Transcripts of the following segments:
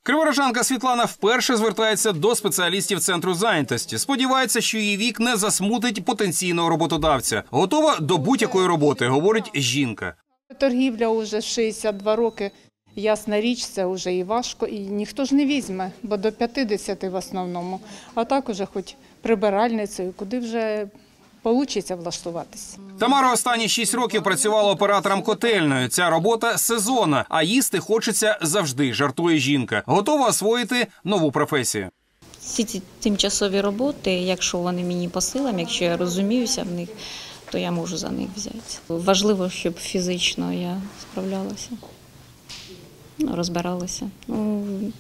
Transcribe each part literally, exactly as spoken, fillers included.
Криворожанка Світлана вперше звертається до спеціалістів Центру зайнятості. Сподівається, що її вік не засмутить потенційного роботодавця. Готова до будь-якої роботи, говорить жінка. Торгівля вже шістдесят два роки. Ясна річ, це вже і важко, і ніхто ж не візьме, бо до п'ятдесяти в основному. А так уже хоч прибиральницею, куди вже вийде влаштуватися. Тамара останні шість років працювала оператором котельною. Ця робота сезонна, а їсти хочеться завжди, жартує жінка. Готова освоїти нову професію. Всі ці тимчасові роботи, якщо вони мені по силам, якщо я розуміюся в них, то я можу за них взяти. Важливо, щоб фізично я справлялася, розбиралася. Ну,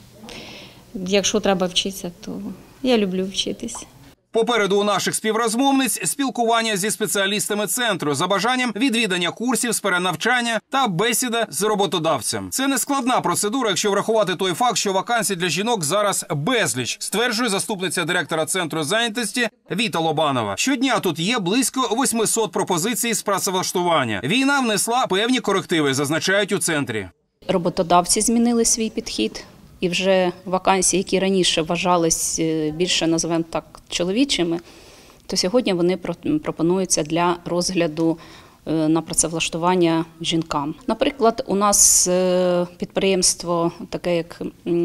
якщо треба вчитися, то я люблю вчитись. Попереду у наших співрозмовниць спілкування зі спеціалістами центру за бажанням відвідання курсів з перенавчання та бесіда з роботодавцем. Це не складна процедура, якщо врахувати той факт, що вакансій для жінок зараз безліч, стверджує заступниця директора Центру зайнятості Віта Лобанова. Щодня тут є близько восьмисот пропозицій з працевлаштування. Війна внесла певні корективи, зазначають у центрі. Роботодавці змінили свій підхід. І вже вакансії, які раніше вважались більше, називаємо так, чоловічими, то сьогодні вони пропонуються для розгляду на працевлаштування жінкам. Наприклад, у нас підприємство, таке як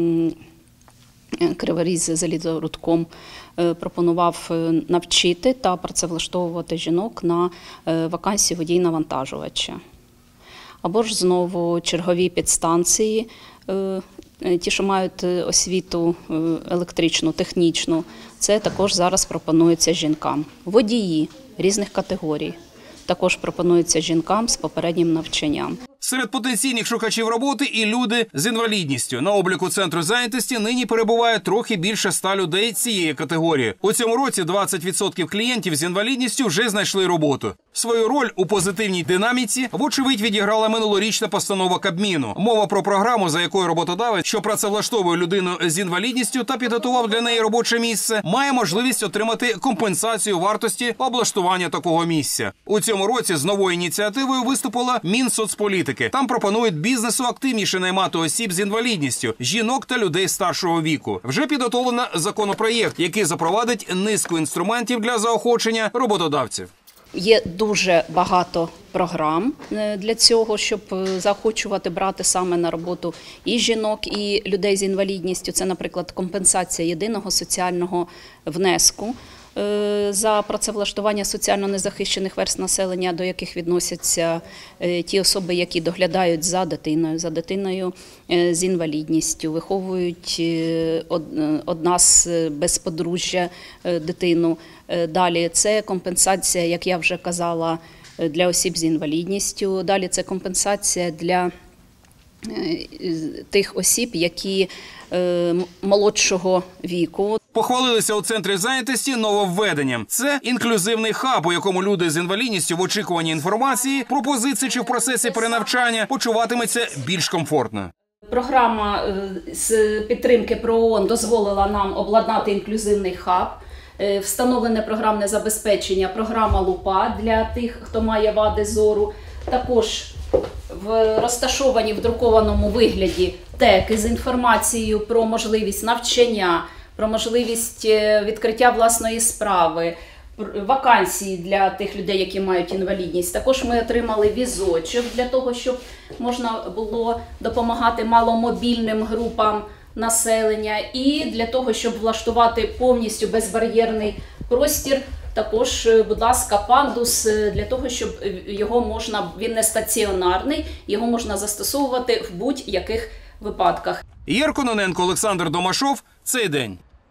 Криворізь залізорудком, пропонував навчити та працевлаштовувати жінок на вакансію водій-навантажувача. Або ж знову чергові підстанції, ті, що мають освіту електричну, технічну, це також зараз пропонується жінкам. Водії різних категорій також пропонуються жінкам з попереднім навчанням. Серед потенційних шукачів роботи і люди з інвалідністю. На обліку Центру зайнятості нині перебуває трохи більше ста людей цієї категорії. У цьому році двадцять відсотків клієнтів з інвалідністю вже знайшли роботу. Свою роль у позитивній динаміці, вочевидь, відіграла минулорічна постанова Кабміну. Мова про програму, за якою роботодавець, що працевлаштовує людину з інвалідністю та підготував для неї робоче місце, має можливість отримати компенсацію вартості облаштування такого місця. У цьому році з новою ініціативою виступила Мінсоцполітики. Там пропонують бізнесу активніше наймати осіб з інвалідністю, жінок та людей старшого віку. Вже підготовлено законопроєкт, який запровадить низку інструментів для заохочення роботодавців. Є дуже багато програм для цього, щоб заохочувати брати саме на роботу і жінок, і людей з інвалідністю. Це, наприклад, компенсація єдиного соціального внеску за працевлаштування соціально незахищених верств населення, до яких відносяться ті особи, які доглядають за дитиною, за дитиною з інвалідністю, виховують одна з без подружжя дитину. Далі це компенсація, як я вже казала, для осіб з інвалідністю. Далі це компенсація для тих осіб, які молодшого віку. Похвалилися у Центрі зайнятості нововведенням. Це інклюзивний хаб, у якому люди з інвалідністю в очікуванні інформації, пропозицій чи в процесі перенавчання почуватиметься більш комфортно. Програма з підтримки ПРООН дозволила нам обладнати інклюзивний хаб. Встановлене програмне забезпечення, програма ЛУПА для тих, хто має вади зору. Також в розташовані в друкованому вигляді теки з інформацією про можливість навчання, про можливість відкриття власної справи, вакансії для тих людей, які мають інвалідність. Також ми отримали візочок для того, щоб можна було допомагати маломобільним групам населення, і для того, щоб влаштувати повністю безбар'єрний простір, також, будь ласка, пандус, для того, щоб його можна, він не стаціонарний, його можна застосовувати в будь-яких випадках. Єр Кононенко, Олександр Домашов. Цей день.